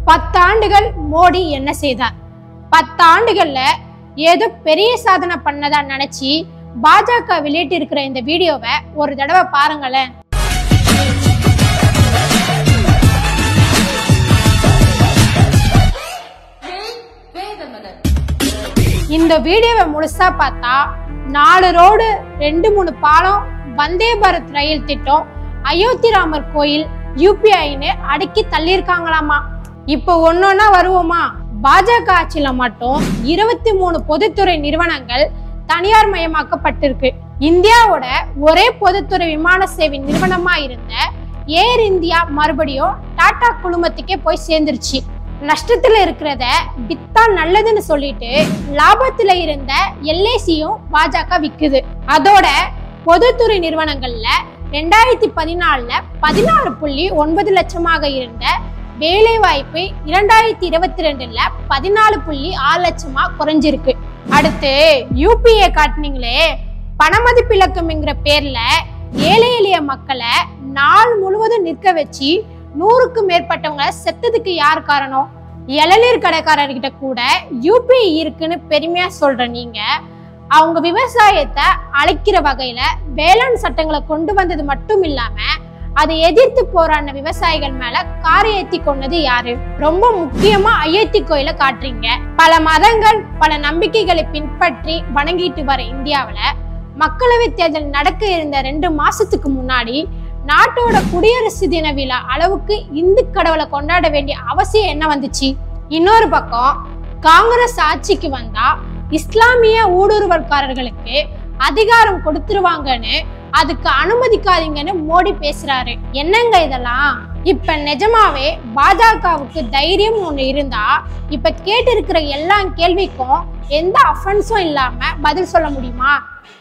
10 ஆண்டுகள் மோடி என்ன செய்தார்? 10 ஆண்டுகள்ல ஏதோ பெரிய சாதனை பண்ணதா நினைச்சு பாஜக வெளியிட்டு இருக்கிற இந்த வீடியோவை ஒரு தடவை பாருங்களேன். இந்த வீடியோவை முழுசா பார்த்தா 4 ரோடு, 2-3 பாலம், வந்தே பாரத் ரயில் திட்டம், அயோத்தி ராமர் கோயில், யூபிஐன்னு அடுக்கி தள்ளியிருக்காங்களாமா. இப்போ ஒன்னொன்னா வருவோமா? பாஜக ஆட்சியில மட்டும் 23 பொதுத்துறை நிறுவனங்கள் தனியார் மயமாக்கப்பட்டிருக்கு. இந்தியாவோட ஒரே பொதுத்துறை விமான சேவை நிறுவனமா இருந்த ஏர் இந்தியா மறுபடியும் டாடா குழுமத்துக்கே போய் சேர்ந்துருச்சு. நஷ்டத்துல இருக்கிறத வித்தா நல்லதுன்னு சொல்லிட்டு லாபத்துல இருந்த LICயும் பாஜக விக்குது. அதோட பொதுத்துறை நிறுவனங்கள்ல 2014ல 14.9 லட்சமாக இருந்த வேலை வாய்ப்பு 2022ல 14.6 லட்சமா குறைஞ்சிருக்கு. அடுத்து UPA காட்டுனீங்களே, பணமதிப்பிழக்கம்ங்கிற பேர்ல ஏழை எளிய மக்களை நாள் முழுவதும் நிற்க வச்சு 100க்கும் மேற்பட்டவங்களை செத்ததுக்கு யார் காரணம்? இளநீர் கடைக்காரர்கிட்ட கூட UPI இருக்குன்னு பெருமையா சொல்ற நீங்க, அவங்க விவசாயத்தை அழிக்கிற வகையில வேளாண் சட்டங்களை கொண்டு வந்தது மட்டும் இல்லாம அதை எதிர்த்து போராடின விவசாயிகள் மேல காரை ஏத்தி கொண்டது யாரு? ரொம்ப முக்கியமா அயோத்தி கோயில காட்டுறீங்க. பல மதங்கள், பல நம்பிக்கைகளை பின்பற்றி வணங்கிட்டு வர இந்தியாவில மக்களவை தேர்தல் நடக்க இருந்த 2 மாசத்துக்கு முன்னாடி நாட்டோட குடியரசு தின விழா அளவுக்கு இந்து கடவுளை கொண்டாட வேண்டிய அவசியம் என்ன வந்துச்சு? இன்னொரு பக்கம் காங்கிரஸ் ஆட்சிக்கு வந்தா இஸ்லாமிய ஊடுருவல்காரர்களுக்கு அதிகாரம் கொடுத்துருவாங்கன்னு, அதுக்கு அனுமதிக்காதீங்கன்னு மோடி பேசுறாரு. என்னங்க இதெல்லாம்? இப்ப நிஜமாவே பாஜகவுக்கு தைரியம் ஒண்ணு இருந்தா இப்ப கேட்டு இருக்கிற எல்லா கேள்விக்கும் எந்த அஃபென்ஸும் இல்லாம பதில் சொல்ல முடியுமா?